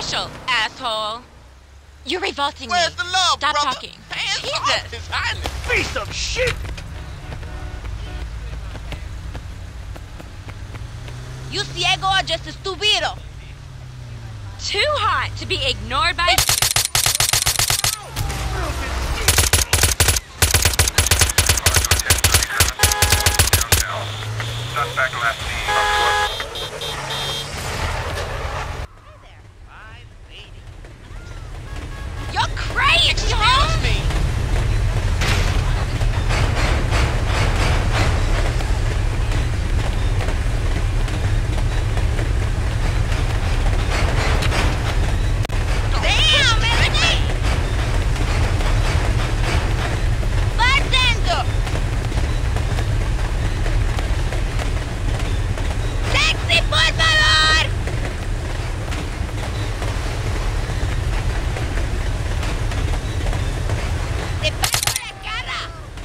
special, asshole. You're revolting me. Where's the love, Stop brother? talking. Hands Jesus. off His Highness. Piece of shit! You ciego or just estúpido? Too hot to be ignored by... Suspect last seen on foot. You're crazy, huh? Excuse me. Damn, Melanie! Bartender! ¡Taxi, por favor! ¡Te parto la cara!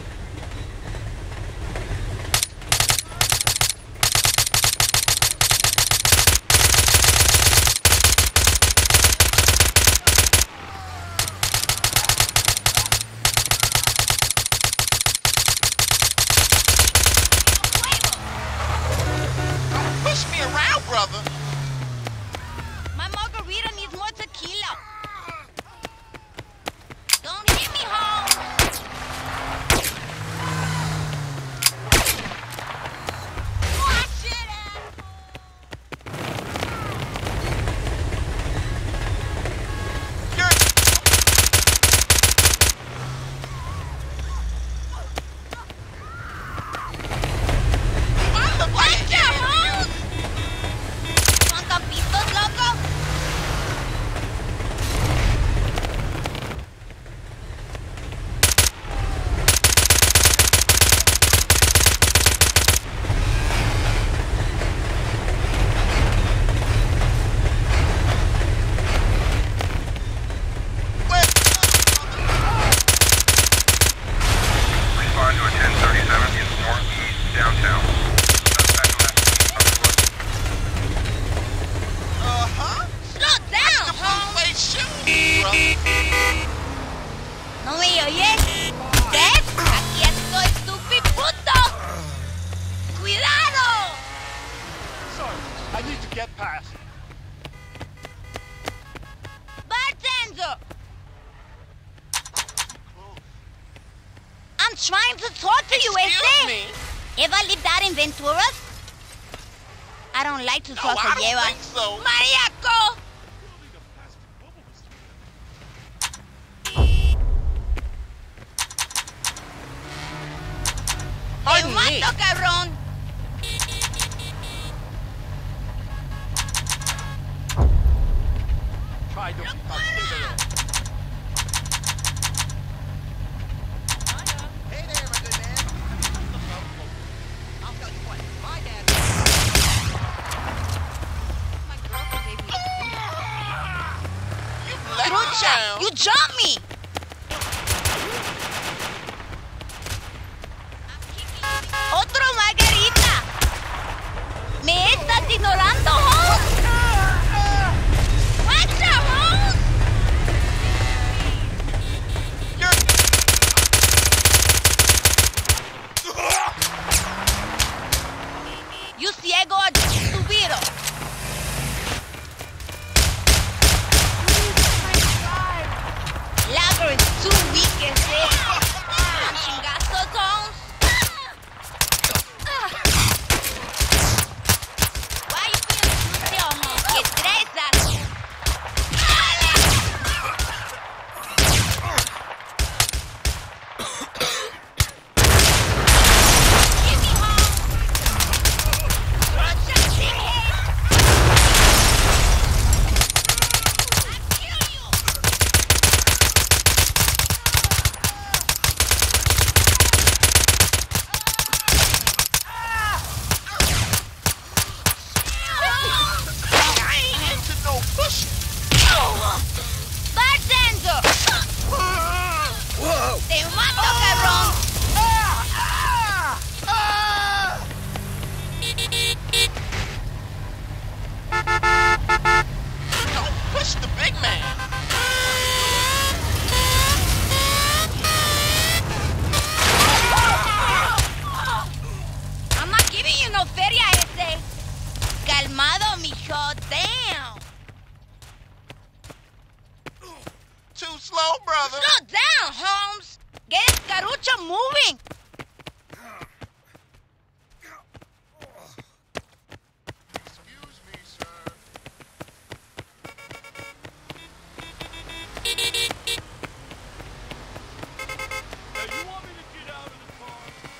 Push me around, brother. My margarita needs more tequila. Don't hit me, Holmes. Watch it, You're... Why the Watch fuck? out, Holmes! Want capitos, loco? Respond to a 1037 in northeast downtown. Suspect last seen on foot. Uh-huh. Slow down, The Holmes. blue face shooting, brother. ¿No me oyes? ¿Ves? Aquí estoy, estúpido puto. ¡Cuidado! Sorry, I need to get past. Bartender! I'm trying to talk to you, Excuse me. Ever lived out in Venturas? I don't like to No, talk I to don't Eva. think so. ¡Mariaco! ¡Te Pardon me. mato, cabrón! Try to ¡Locura! Hey there, my good man. I'll tell you what, my dad... My girlfriend gave me You let me Trucha! down. You jumped me! ¡Otro margarita! ¿Me estás ignorando, Holmes? ¡Watch out, Holmes! You ciego or estúpido? Lager is too weak, chingazos, Holmes. Why you being slow, brother. Slow down, Holmes. Get Carucha moving. Excuse me, sir. Hey, you want me to get out of the car?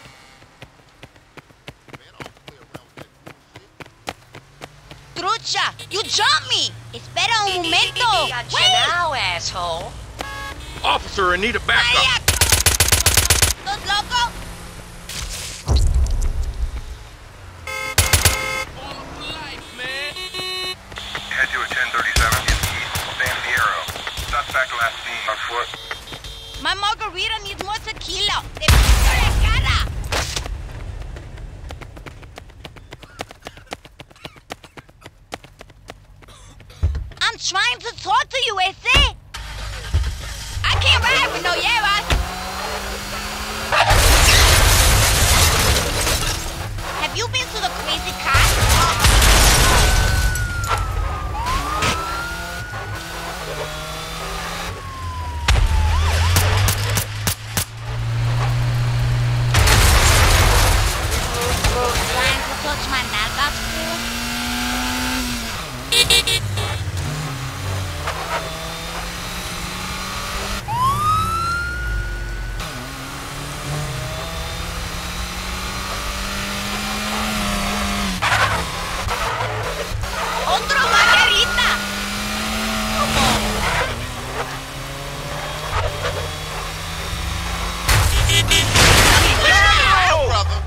Man, I don't play around with that bullshit. Trucha, you jumped me. Espera un momento. Gotcha Wait. now, asshole. Officer, I need a backup. Maria. ¿Estás loco? Head to a 1037 in East San Fierro. Suspect last seen on foot. My margarita needs more tequila. Te piso la cara. I'm trying to talk to you, ese. I can't ride with no llevas. Have you been to the crazy cat? Trying to touch my nalgas, fool? ¡Otro margarita! Oh, brother.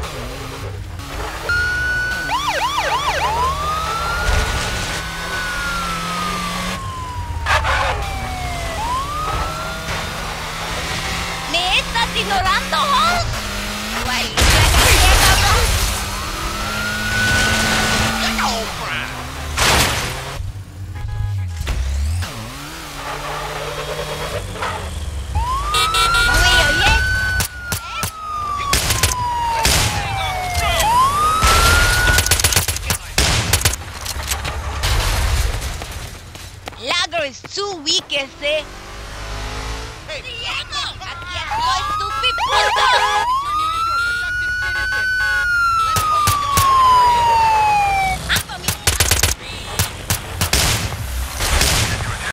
¿Me estás ignorando, Holmes? Maldita gallega, cabrón. Get your old friend. Oye, oye. Lager is too weak, ese.